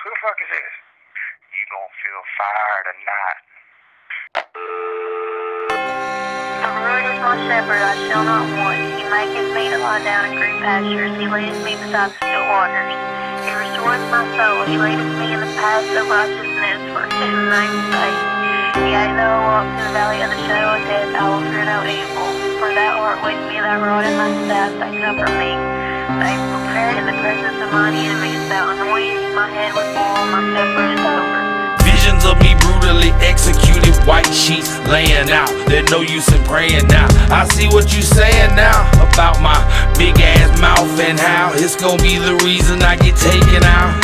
Who the fuck is this? You gonna feel fire tonight. The Lord is my shepherd, I shall not want. He maketh me to lie down in green pastures. He leadeth me beside the still waters. He restoreth my soul. He leadeth me in the paths of righteousness for his name's sake. Yea, though I walk through the valley of the shadow of death, I will fear no evil. For thou art with me, thy rod and thy staff, they comfort me. They prepare in the presence of mine enemies. Thou anointest my head with oil, my cup runneth over. Visions of me brutally executed, white sheets laying out. There's no use in praying now. I see what you saying now about my big ass mouth and how it's gonna be the reason I get taken out.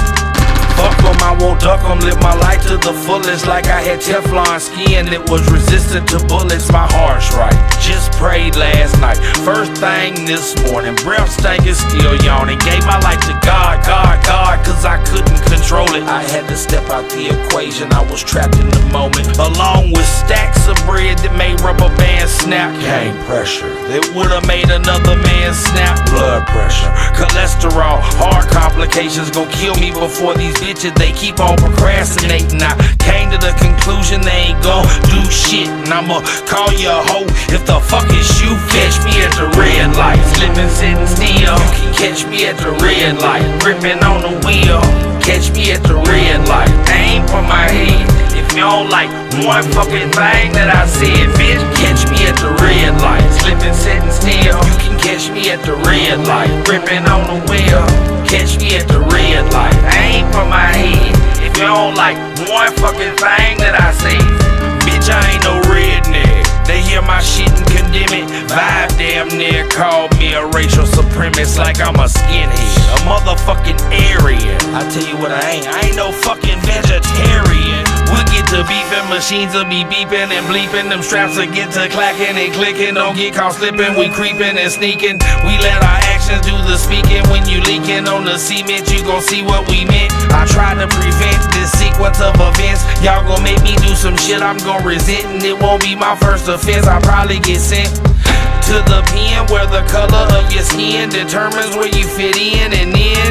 Fuck 'em, I won't duck 'em. Live my life to the fullest like I had Teflon skin that was resistant to bullets. My heart's right. Just prayed last night. First thing this morning, breath stank is still yawning. Gave my life to God, cause I couldn't control it. I had to step out the equation. I was trapped in the moment, along with stacks of bread that made rubber bands snap. Came pressure that would've made another man snap. Blood pressure, cholesterol, heart complications gon' kill me before these bitches. They keep on procrastinating. I came to the conclusion they ain't gon' do shit, and I'ma call you a hoe if the fuck is you. Catch me at the red light, slipping, sitting still. You can catch me at the red light, gripping on the wheel. Catch me at the red light, aim for my head. If you don't like one fucking thing that I said, bitch, catch me at the red light, slipping, sitting still. You can catch me at the red light, gripping on the wheel. Catch me at the red light, aim for my head. If you don't like one fucking thing that I say, bitch, I ain't no redneck. They hear my shit and condemn it. Vibe damn near called me a racial supremacist like I'm a skinhead, a motherfucking Aryan. I tell you what I ain't no fucking vegetarian. We'll get to beefing, machines will be beeping and bleeping. Them straps will get to clacking and clicking. Don't get caught slipping, we creeping and sneaking. We let our actions do the speaking. When you leaking on the cement, you gon' see what we meant. I try to prevent this sequence of events. Y'all gon' make me do some shit I'm gon' resent, and it won't be my first offense. I'll probably get sent to the pen where the color of your skin determines where you fit in, and then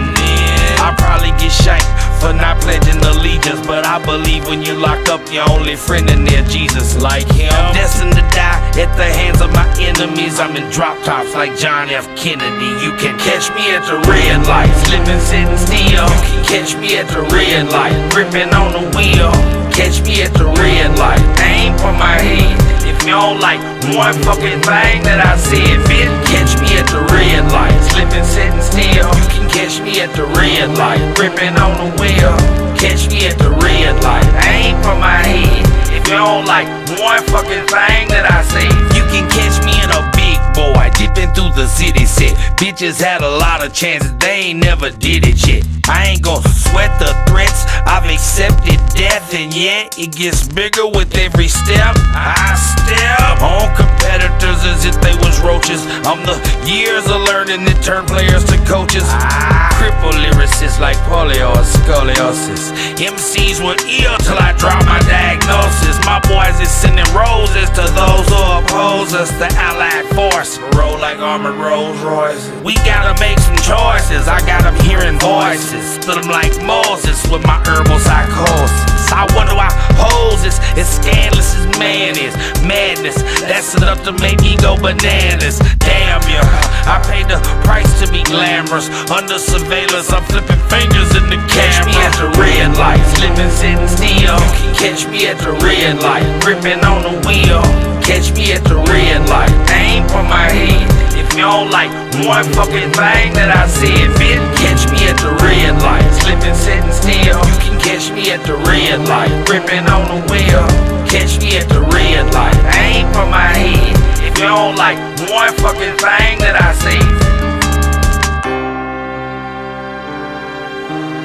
I'll probably get shanked for not pledging allegiance. But I believe when you're locked up, your only friend in there, Jesus, like him. I'm destined to die at the hands of my enemies. I'm in drop tops like John F. Kennedy. You can catch me at the red light, slipping, sitting still. You can catch me at the red light, gripping on the wheel. Catch me at the red light, aim for my head. If you don't like one fucking thing that I said, bitch, catch me at the red light, slipping, sitting still. You can catch me at the red light, gripping on the wheel. Catch me at the red light, aim for my head. If you don't like one fucking thing that I say, you can catch me in a big boy, dipping through the city set. Bitches had a lot of chances, they ain't never did it yet. I ain't gon' sweat the threats, I've accepted death, and yet it gets bigger with every step. I step on competitors as if they was roaches. I'm the years of learning that turn players to coaches. I cripple lyricists like polio or scoliosis. MCs were ill till I dropped my diagnosis. My boys is sending roses to those who oppose us. The allied force roll like armored Rolls Royces. We gotta make some choices. I got them hearing voices, split them like Moses with my herbal psychosis. I wonder why hoes is as scandalous as man is. Madness, that's enough to make me go bananas. Damn you, I paid the price to be glamorous. Under surveillance, I'm flipping fingers in the camera. Catch me at the red light, slipping, sitting still. You can catch me at the red light, gripping on the wheel. Catch me at the red light, aim for my head. If you don't like one fucking thing that I said, bitch, catch me at the red light, slipping, sitting still. You can catch me at the red light, gripping on the wheel. Catch me at the red light, aim for my head. If you don't like one fucking thing that I say.